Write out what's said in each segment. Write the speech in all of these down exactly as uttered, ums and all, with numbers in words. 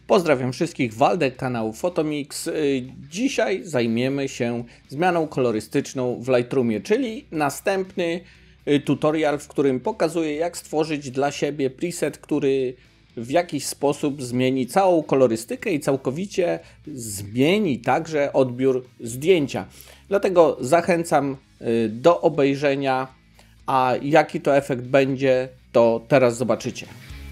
Pozdrawiam wszystkich, Waldek, kanału Photomix. Dzisiaj zajmiemy się zmianą kolorystyczną w Lightroomie, czyli następny tutorial, w którym pokazuję, jak stworzyć dla siebie preset, który w jakiś sposób zmieni całą kolorystykę i całkowicie zmieni także odbiór zdjęcia. Dlatego zachęcam do obejrzenia, a jaki to efekt będzie, to teraz zobaczycie.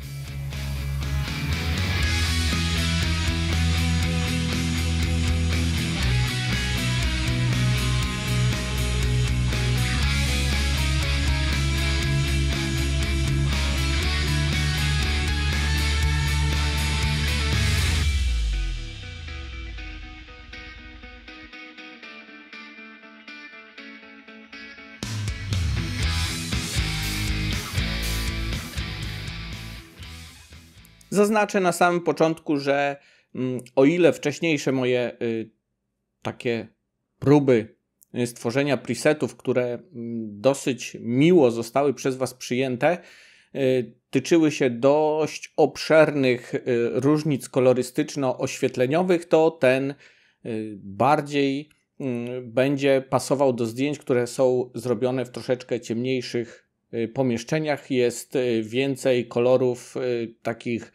Zaznaczę na samym początku, że mm, o ile wcześniejsze moje y, takie próby stworzenia presetów, które y, dosyć miło zostały przez Was przyjęte, y, tyczyły się dość obszernych y, różnic kolorystyczno-oświetleniowych, to ten y, bardziej y, będzie pasował do zdjęć, które są zrobione w troszeczkę ciemniejszych pomieszczeniach. Jest więcej kolorów takich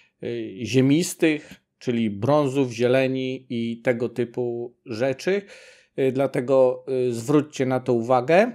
ziemistych, czyli brązów, zieleni i tego typu rzeczy. Dlatego zwróćcie na to uwagę.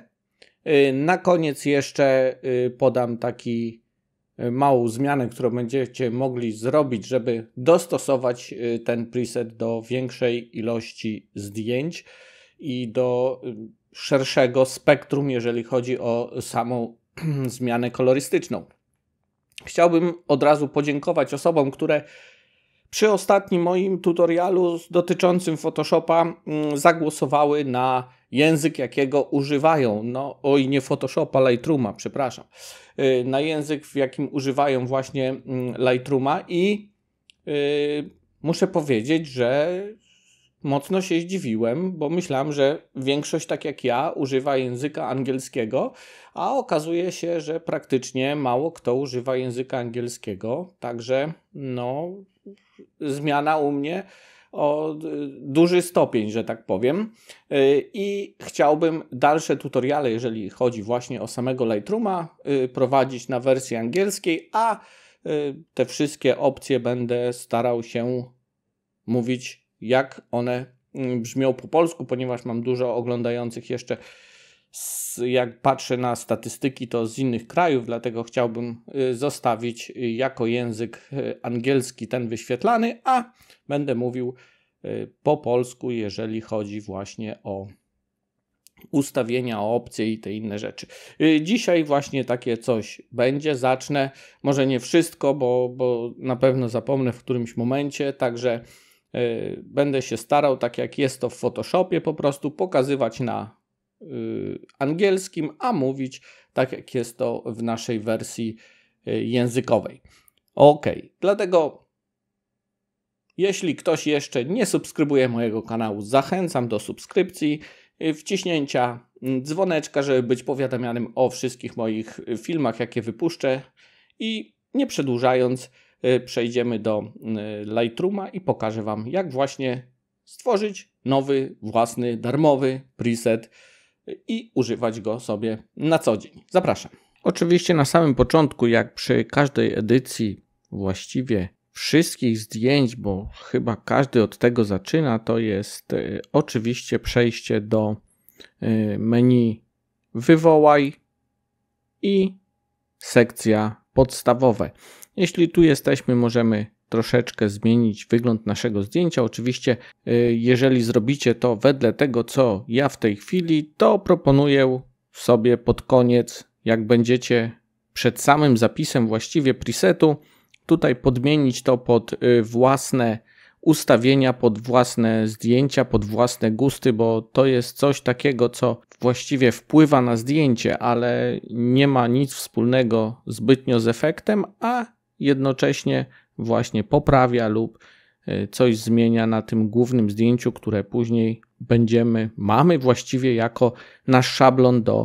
Na koniec jeszcze podam taki małą zmianę, którą będziecie mogli zrobić, żeby dostosować ten preset do większej ilości zdjęć i do szerszego spektrum, jeżeli chodzi o samą zmianę kolorystyczną. Chciałbym od razu podziękować osobom, które przy ostatnim moim tutorialu dotyczącym Photoshopa zagłosowały na język, jakiego używają. No, oj, nie Photoshopa, Lightrooma, przepraszam. Na język, w jakim używają właśnie Lightrooma i yy, muszę powiedzieć, że mocno się zdziwiłem, bo myślałem, że większość, tak jak ja, używa języka angielskiego, a okazuje się, że praktycznie mało kto używa języka angielskiego. Także no, zmiana u mnie o duży stopień, że tak powiem. I chciałbym dalsze tutoriale, jeżeli chodzi właśnie o samego Lightrooma, prowadzić na wersji angielskiej, a te wszystkie opcje będę starał się mówić, jak one brzmią po polsku, ponieważ mam dużo oglądających jeszcze, jak patrzę na statystyki, to z innych krajów, dlatego chciałbym zostawić jako język angielski ten wyświetlany, a będę mówił po polsku, jeżeli chodzi właśnie o ustawienia, o opcje i te inne rzeczy. Dzisiaj właśnie takie coś będzie. Zacznę, może nie wszystko, bo, bo na pewno zapomnę w którymś momencie, także będę się starał, tak jak jest to w Photoshopie, po prostu pokazywać na y, angielskim, a mówić tak jak jest to w naszej wersji y, językowej. Ok, dlatego jeśli ktoś jeszcze nie subskrybuje mojego kanału, zachęcam do subskrypcji, y, wciśnięcia dzwoneczka, żeby być powiadamianym o wszystkich moich filmach, jakie wypuszczę, i nie przedłużając, przejdziemy do Lightrooma i pokażę Wam, jak właśnie stworzyć nowy, własny, darmowy preset i używać go sobie na co dzień. Zapraszam. Oczywiście na samym początku, jak przy każdej edycji właściwie wszystkich zdjęć, bo chyba każdy od tego zaczyna, to jest y, oczywiście przejście do y, menu wywołaj i sekcja podstawowe. Jeśli tu jesteśmy, możemy troszeczkę zmienić wygląd naszego zdjęcia. Oczywiście, jeżeli zrobicie to wedle tego, co ja w tej chwili, to proponuję sobie pod koniec, jak będziecie przed samym zapisem właściwie presetu, tutaj podmienić to pod własne ustawienia, pod własne zdjęcia, pod własne gusty, bo to jest coś takiego, co właściwie wpływa na zdjęcie, ale nie ma nic wspólnego zbytnio z efektem, a jednocześnie właśnie poprawia lub coś zmienia na tym głównym zdjęciu, które później będziemy, mamy właściwie jako nasz szablon do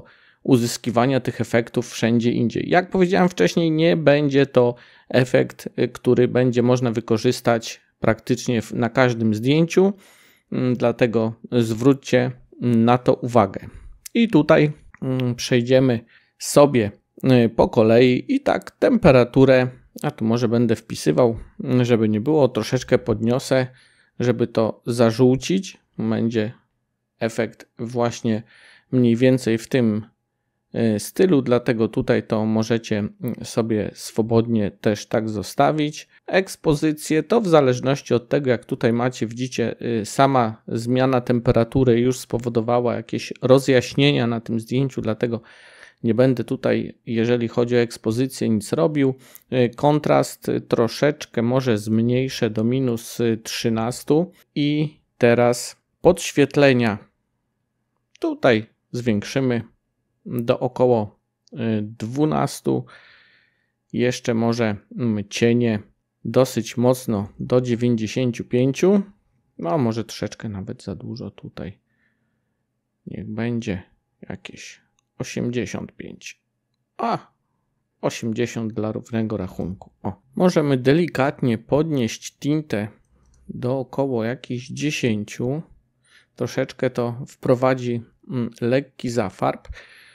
uzyskiwania tych efektów wszędzie indziej. Jak powiedziałem wcześniej, nie będzie to efekt, który będzie można wykorzystać praktycznie na każdym zdjęciu, dlatego zwróćcie na to uwagę. I tutaj przejdziemy sobie po kolei i tak temperaturę, a tu może będę wpisywał, żeby nie było, troszeczkę podniosę, żeby to zażółcić. Będzie efekt właśnie mniej więcej w tym stylu, dlatego tutaj to możecie sobie swobodnie też tak zostawić. Ekspozycję to w zależności od tego, jak tutaj macie, widzicie, sama zmiana temperatury już spowodowała jakieś rozjaśnienia na tym zdjęciu, dlatego nie będę tutaj, jeżeli chodzi o ekspozycję, nic robił. Kontrast troszeczkę może zmniejszę do minus trzynaście i teraz podświetlenia tutaj zwiększymy do około dwunastu. Jeszcze może cienie dosyć mocno do dziewięćdziesięciu pięciu. No może troszeczkę nawet za dużo tutaj. Niech będzie jakieś osiemdziesiąt pięć. A, osiemdziesiąt dla równego rachunku. O, możemy delikatnie podnieść tintę do około jakichś dziesięciu. Troszeczkę to wprowadzi lekki zafarb.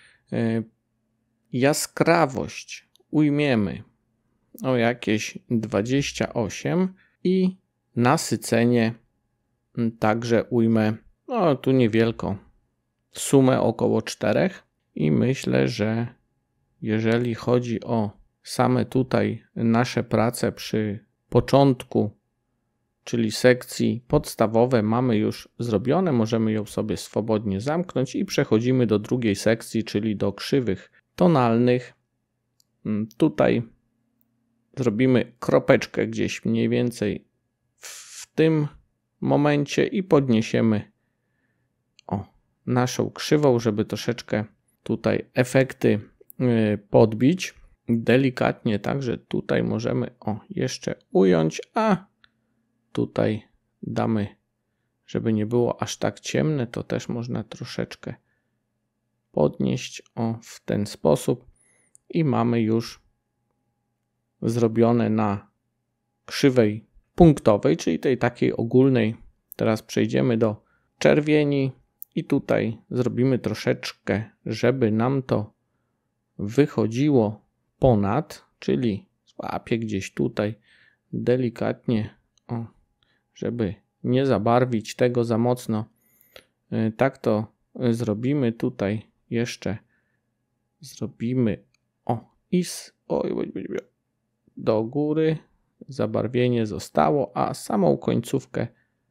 Jaskrawość ujmiemy o jakieś dwadzieścia osiem i nasycenie także ujmę, no tu niewielko, sumę około czterech i myślę, że jeżeli chodzi o same tutaj nasze prace przy początku, czyli sekcji podstawowe, mamy już zrobione, możemy ją sobie swobodnie zamknąć i przechodzimy do drugiej sekcji, czyli do krzywych tonalnych. Tutaj zrobimy kropeczkę gdzieś mniej więcej w tym momencie i podniesiemy o, naszą krzywą, żeby troszeczkę tutaj efekty podbić. Delikatnie także tutaj możemy o, jeszcze ująć, a tutaj damy, żeby nie było aż tak ciemne, to też można troszeczkę podnieść o, w ten sposób i mamy już zrobione na krzywej punktowej, czyli tej takiej ogólnej. Teraz przejdziemy do czerwieni i tutaj zrobimy troszeczkę, żeby nam to wychodziło ponad, czyli złapię gdzieś tutaj delikatnie, o, żeby nie zabarwić tego za mocno. Tak to zrobimy tutaj jeszcze. Zrobimy o i z, oj, oj, oj, do góry. Zabarwienie zostało, a samą końcówkę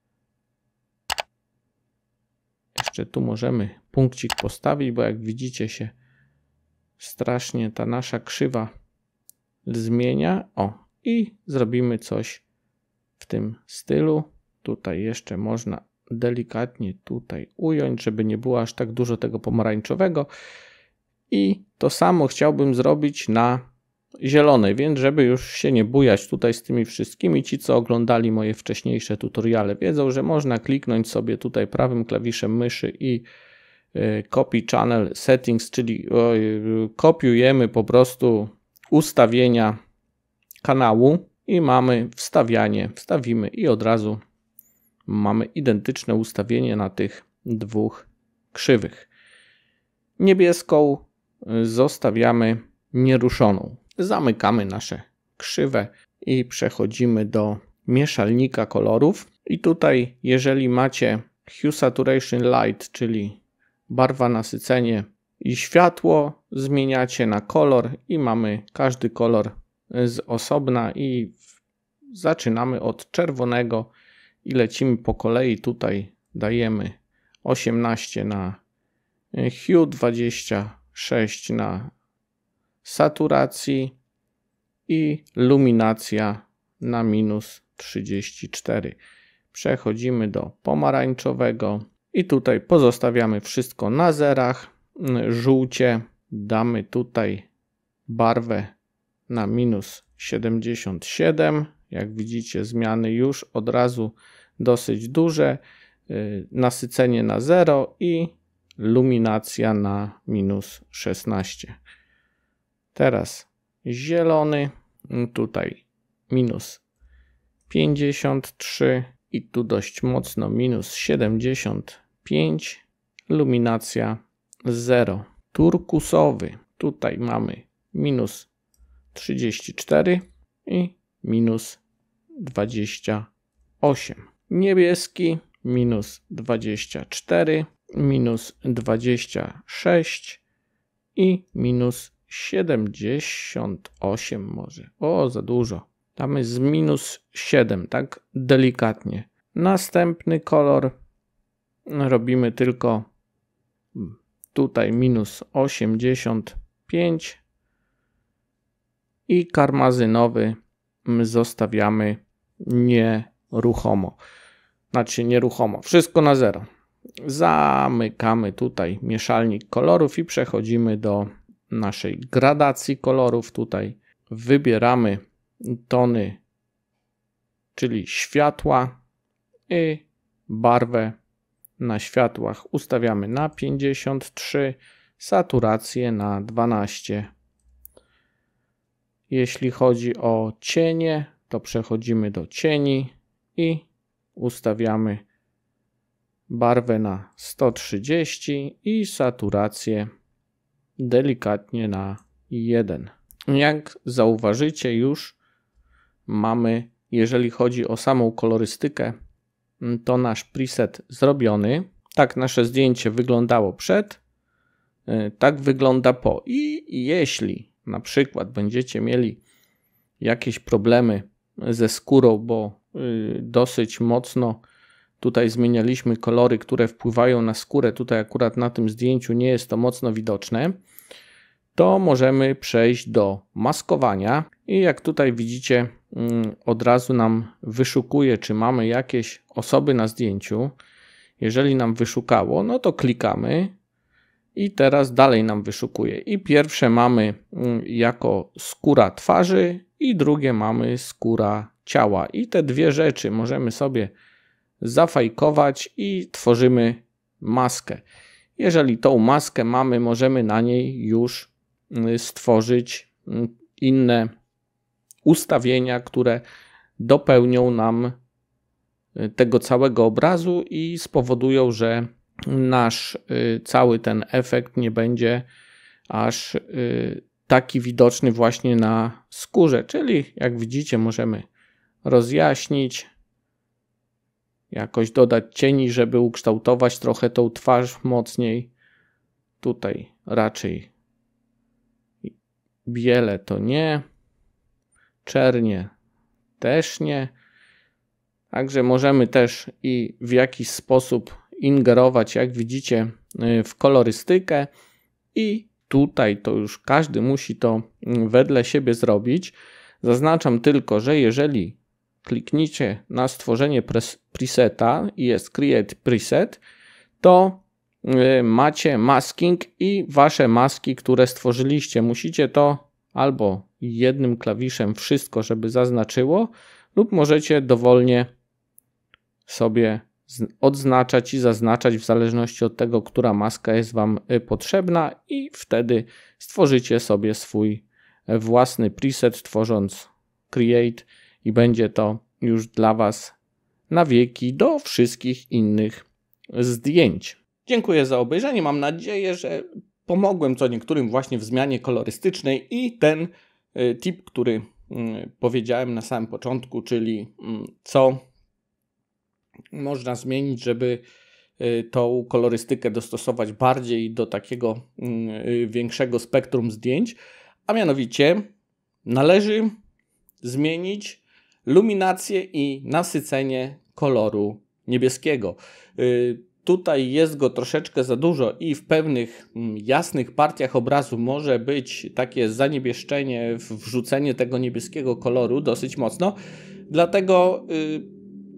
jeszcze tu możemy punkcik postawić, bo jak widzicie się strasznie ta nasza krzywa zmienia. O, i zrobimy coś w tym stylu. Tutaj jeszcze można delikatnie tutaj ująć, żeby nie było aż tak dużo tego pomarańczowego. I to samo chciałbym zrobić na zielonej, więc żeby już się nie bujać tutaj z tymi wszystkimi, ci co oglądali moje wcześniejsze tutoriale wiedzą, że można kliknąć sobie tutaj prawym klawiszem myszy i copy channel settings, czyli kopiujemy po prostu ustawienia kanału i mamy wstawianie, wstawimy i od razu mamy identyczne ustawienie na tych dwóch krzywych. Niebieską zostawiamy nieruszoną. Zamykamy nasze krzywe i przechodzimy do mieszalnika kolorów. I tutaj, jeżeli macie Hue Saturation Light, czyli barwa, nasycenie i światło, zmieniacie na kolor i mamy każdy kolor z osobna i zaczynamy od czerwonego i lecimy po kolei. Tutaj dajemy osiemnaście na Hue, dwadzieścia sześć na saturacji i luminacja na minus trzydzieści cztery. Przechodzimy do pomarańczowego i tutaj pozostawiamy wszystko na zerach. Żółcie damy tutaj barwę na minus siedemdziesiąt siedem. Jak widzicie, zmiany już od razu dosyć duże. Nasycenie na zero i luminacja na minus szesnaście. Teraz zielony, tutaj minus pięćdziesiąt trzy i tu dość mocno minus siedemdziesiąt pięć, luminacja zero. Turkusowy, tutaj mamy minus trzydzieści cztery i minus dwadzieścia osiem. Niebieski minus dwadzieścia cztery, minus dwadzieścia sześć i minus siedemdziesiąt osiem może. O, za dużo. Tam jest minus siedem, tak delikatnie. Następny kolor robimy tylko tutaj minus osiemdziesiąt pięć i karmazynowy zostawiamy nieruchomo. Znaczy nieruchomo. Wszystko na zero. Zamykamy tutaj mieszalnik kolorów i przechodzimy do naszej gradacji kolorów. Tutaj wybieramy tony, czyli światła i barwę na światłach ustawiamy na pięćdziesiąt trzy, saturację na dwanaście. Jeśli chodzi o cienie, to przechodzimy do cieni i ustawiamy barwę na sto trzydzieści i saturację delikatnie na jeden. Jak zauważycie, już mamy, jeżeli chodzi o samą kolorystykę, to nasz preset zrobiony. Tak nasze zdjęcie wyglądało przed, tak wygląda po. I jeśli na przykład będziecie mieli jakieś problemy ze skórą, bo dosyć mocno tutaj zmienialiśmy kolory, które wpływają na skórę, tutaj akurat na tym zdjęciu nie jest to mocno widoczne, to możemy przejść do maskowania i jak tutaj widzicie, od razu nam wyszukuje, czy mamy jakieś osoby na zdjęciu. Jeżeli nam wyszukało, no to klikamy i teraz dalej nam wyszukuje. I pierwsze mamy jako skóra twarzy i drugie mamy skóra ciała. I te dwie rzeczy możemy sobie zafajkować i tworzymy maskę. Jeżeli tą maskę mamy, możemy na niej już stworzyć inne ustawienia, które dopełnią nam tego całego obrazu i spowodują, że nasz cały ten efekt nie będzie aż taki widoczny właśnie na skórze. Czyli jak widzicie, możemy rozjaśnić, jakoś dodać cieni, żeby ukształtować trochę tą twarz mocniej. Tutaj raczej biele to nie, czernie też nie. Także możemy też i w jakiś sposób ingerować, jak widzicie, w kolorystykę i tutaj to już każdy musi to wedle siebie zrobić. Zaznaczam tylko, że jeżeli klikniecie na stworzenie preseta i jest Create Preset, to macie masking i wasze maski, które stworzyliście. Musicie to albo jednym klawiszem wszystko, żeby zaznaczyło, lub możecie dowolnie sobie odznaczać i zaznaczać w zależności od tego, która maska jest wam potrzebna i wtedy stworzycie sobie swój własny preset, tworząc Create i będzie to już dla was na wieki do wszystkich innych zdjęć. Dziękuję za obejrzenie. Mam nadzieję, że pomogłem co niektórym właśnie w zmianie kolorystycznej i ten tip, który powiedziałem na samym początku, czyli co można zmienić, żeby tą kolorystykę dostosować bardziej do takiego większego spektrum zdjęć, a mianowicie należy zmienić luminację i nasycenie koloru niebieskiego. Tutaj jest go troszeczkę za dużo i w pewnych jasnych partiach obrazu może być takie zaniebieszczenie, wrzucenie tego niebieskiego koloru dosyć mocno. Dlatego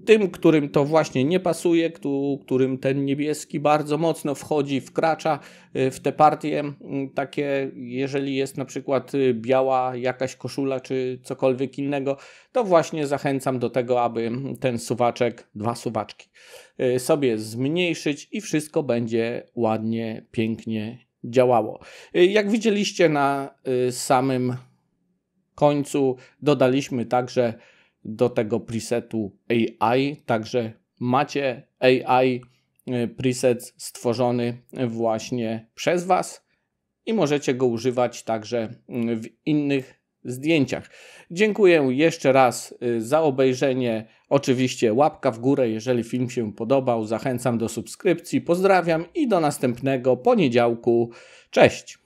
Tym, którym to właśnie nie pasuje, którym ten niebieski bardzo mocno wchodzi, wkracza w te partie takie, jeżeli jest na przykład biała jakaś koszula czy cokolwiek innego, to właśnie zachęcam do tego, aby ten suwaczek, dwa suwaczki sobie zmniejszyć i wszystko będzie ładnie, pięknie działało. Jak widzieliście na samym końcu dodaliśmy także do tego presetu A I, także macie A I preset stworzony właśnie przez Was i możecie go używać także w innych zdjęciach. Dziękuję jeszcze raz za obejrzenie. Oczywiście łapka w górę, jeżeli film się podobał. Zachęcam do subskrypcji. Pozdrawiam i do następnego poniedziałku. Cześć!